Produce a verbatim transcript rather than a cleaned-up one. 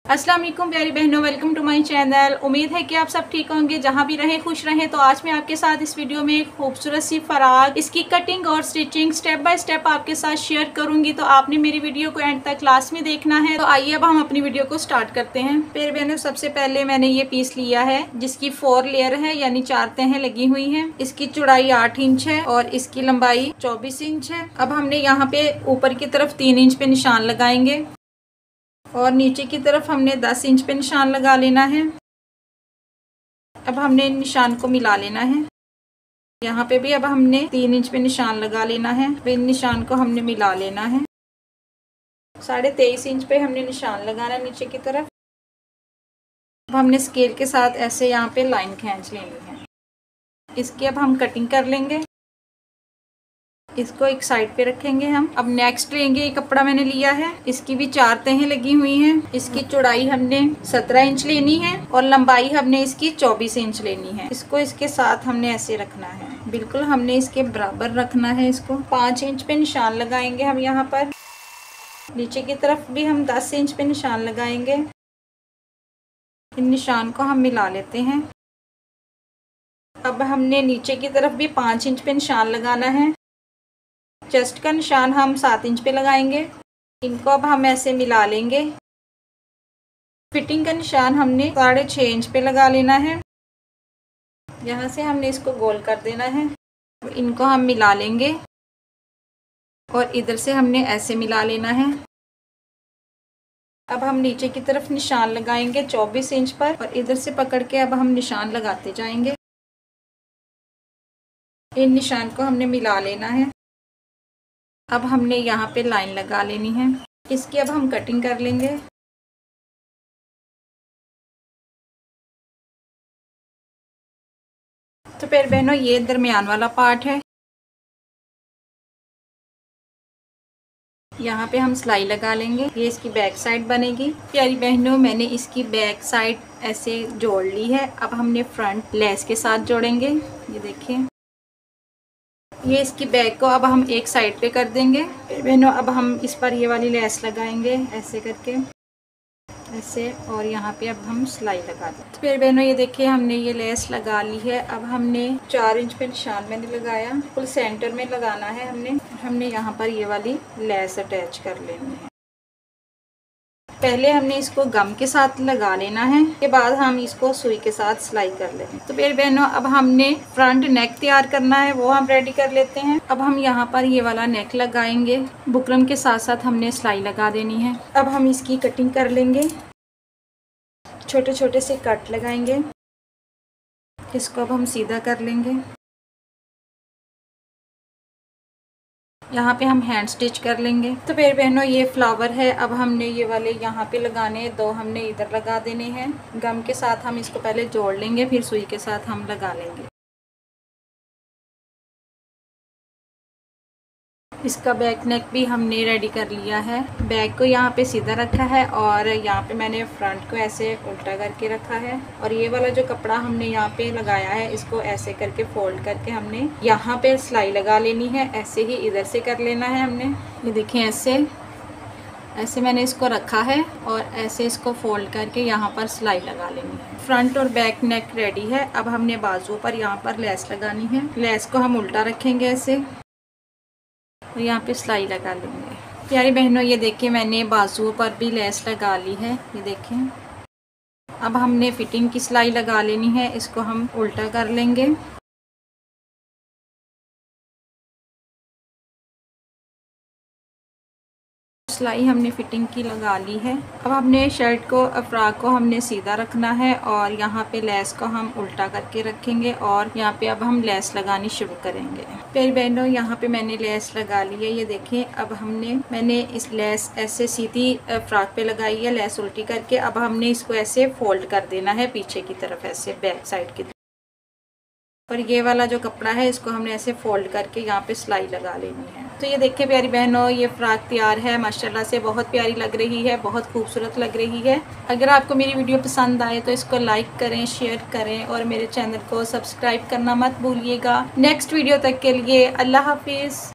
अस्सलाम वालेकुम प्यारी बहनों, वेलकम टू माय चैनल। उम्मीद है कि आप सब ठीक होंगे, जहां भी रहें खुश रहें। तो आज मैं आपके साथ इस वीडियो में एक खूबसूरत सी फराक, इसकी कटिंग और स्टिचिंग स्टेप बाय स्टेप आपके साथ शेयर करूंगी। तो आपने मेरी वीडियो को एंड तक क्लास में देखना है। तो आइए अब हम अपनी वीडियो को स्टार्ट करते हैं। प्यारी बहनों, सबसे पहले मैंने ये पीस लिया है जिसकी फोर लेयर है, यानी चार तहें लगी हुई है। इसकी चौड़ाई आठ इंच है और इसकी लंबाई चौबीस इंच है। अब हमने यहाँ पे ऊपर की तरफ तीन इंच पे निशान लगाएंगे और नीचे की तरफ हमने दस इंच पे निशान लगा लेना है। अब हमने निशान को मिला लेना है। यहाँ पे भी अब हमने तीन इंच पे निशान लगा लेना है। इन निशान को हमने मिला लेना है। साढ़े तेईस इंच पे हमने निशान लगाना है नीचे की तरफ। अब हमने स्केल के साथ ऐसे यहाँ पे लाइन खींच लेनी है। इसकी अब हम कटिंग कर लेंगे। इसको एक साइड पे रखेंगे हम। अब नेक्स्ट लेंगे, ये कपड़ा मैंने लिया है, इसकी भी चार तहें लगी हुई हैं। इसकी चौड़ाई हमने सत्रह इंच लेनी है और लंबाई हमने इसकी चौबीस इंच लेनी है। इसको इसके साथ हमने ऐसे रखना है, बिल्कुल हमने इसके बराबर रखना है। इसको पाँच इंच पे निशान लगाएंगे हम यहाँ पर। नीचे की तरफ भी हम दस इंच पे निशान लगाएंगे। इन निशान को हम मिला लेते हैं। अब हमने नीचे की तरफ भी पाँच इंच पे निशान लगाना है। चेस्ट का निशान हम सात इंच पे लगाएंगे। इनको अब हम ऐसे मिला लेंगे। फिटिंग का निशान हमने साढ़े छः इंच पे लगा लेना है। यहाँ से हमने इसको गोल कर देना है। इनको हम मिला लेंगे और इधर से हमने ऐसे मिला लेना है। अब हम नीचे की तरफ निशान लगाएंगे चौबीस इंच पर और इधर से पकड़ के अब हम निशान लगाते जाएंगे। इन निशान को हमने मिला लेना है। अब हमने यहाँ पे लाइन लगा लेनी है। इसकी अब हम कटिंग कर लेंगे। तो फिर बहनों, ये दरमियान वाला पार्ट है। यहाँ पे हम सिलाई लगा लेंगे। ये इसकी बैक साइड बनेगी। प्यारी बहनों, मैंने इसकी बैक साइड ऐसे जोड़ ली है। अब हमने फ्रंट लेस के साथ जोड़ेंगे। ये देखिए, ये इसकी बैक को अब हम एक साइड पे कर देंगे। फिर बहनों, अब हम इस पर ये वाली लेस लगाएंगे ऐसे करके, ऐसे, और यहाँ पे अब हम सिलाई लगा दें। तो फिर बहनों, ये देखिए हमने ये लेस लगा ली है। अब हमने चार इंच पे निशान मैंने लगाया, फुल सेंटर में लगाना है हमने। हमने यहाँ पर ये वाली लेस अटैच कर लेनी है। पहले हमने इसको गम के साथ लगा लेना है, के बाद हम इसको सुई के साथ सिलाई कर लेंगे। तो फिर बहनों, अब हमने फ्रंट नेक तैयार करना है, वो हम रेडी कर लेते हैं। अब हम यहाँ पर ये वाला नेक लगाएंगे। बुकरम के साथ साथ हमने सिलाई लगा देनी है। अब हम इसकी कटिंग कर लेंगे। छोटे छोटे से कट लगाएंगे। इसको अब हम सीधा कर लेंगे। यहाँ पे हम हैंड स्टिच कर लेंगे। तो फिर बहनों, ये फ्लावर है। अब हमने ये वाले यहाँ पे लगाने, दो हमने इधर लगा देने हैं। गम के साथ हम इसको पहले जोड़ लेंगे, फिर सुई के साथ हम लगा लेंगे। इसका बैक नेक भी हमने रेडी कर लिया है। बैक को यहाँ पे सीधा रखा है और यहाँ पे मैंने फ्रंट को ऐसे उल्टा करके रखा है। और ये वाला जो कपड़ा हमने यहाँ पे लगाया है, इसको ऐसे करके फोल्ड करके हमने यहाँ पे सिलाई लगा लेनी है। ऐसे ही इधर से कर लेना है हमने। ये देखें, ऐसे ऐसे मैंने इसको रखा है और ऐसे इसको फोल्ड करके यहाँ पर सिलाई लगा लेनी है। फ्रंट और बैक नेक रेडी है। अब हमने बाजू पर यहाँ पर लेस लगानी है। लेस को हम उल्टा रखेंगे ऐसे और यहाँ पे सिलाई लगा लेंगे। प्यारी बहनों, ये देखिए मैंने बाजुओं पर भी लेस लगा ली है। ये देखें, अब हमने फिटिंग की सिलाई लगा लेनी है। इसको हम उल्टा कर लेंगे। सिलाई हमने फिटिंग की लगा ली है। अब हमने शर्ट को, फ्रॉक को हमने सीधा रखना है और यहाँ पे लेस को हम उल्टा करके रखेंगे और यहाँ पे अब हम लेस लगानी शुरू करेंगे। फिर बहनों, यहाँ पे मैंने लेस लगा ली है। ये देखें, अब हमने मैंने इस लेस ऐसे सीधी फ्रॉक पे लगाई है, लेस उल्टी करके। अब हमने इसको ऐसे फोल्ड कर देना है पीछे की तरफ, ऐसे बैक साइड की तरफ। और ये वाला जो कपड़ा है, इसको हमने ऐसे फोल्ड करके यहाँ पे सिलाई लगा लेनी है। तो ये देखिए प्यारी बहनों, ये फ्रॉक तैयार है। माशाल्लाह से बहुत प्यारी लग रही है, बहुत खूबसूरत लग रही है। अगर आपको मेरी वीडियो पसंद आए तो इसको लाइक करें, शेयर करें और मेरे चैनल को सब्सक्राइब करना मत भूलिएगा। नेक्स्ट वीडियो तक के लिए अल्लाह हाफिज़।